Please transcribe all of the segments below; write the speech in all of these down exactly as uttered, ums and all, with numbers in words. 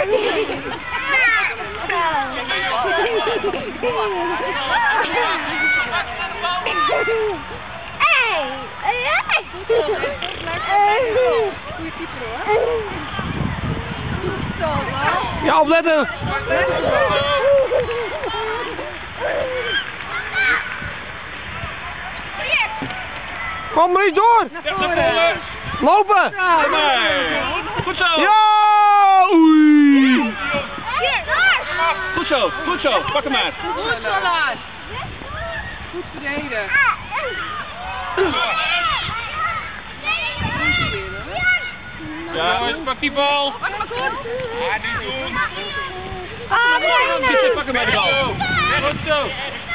Ja, opletten! Kom er eens door! Lopen! Goed zo! Ja! Oei! Goed zo, goed zo, pak hem maar. Goed zo, Lars. Goed verdedigen. Ja, pak die bal. Pak maar goed. Ja, niet doen. Ah, Pieter, pak hem bij de bal. Goed zo.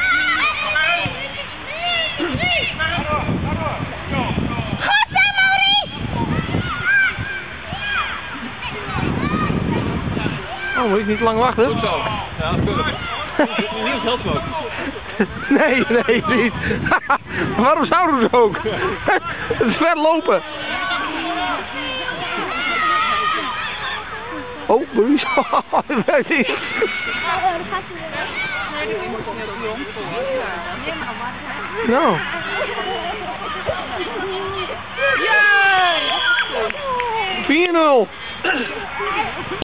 Oh, moet ik niet lang wachten? Goed zo. Ja, keurig. Niet als helft ook. Nee, nee, niet. Waarom zouden ze ook? Het is ver lopen. Oh, Bruce. Dat weet ik niet. Nou. vier nul.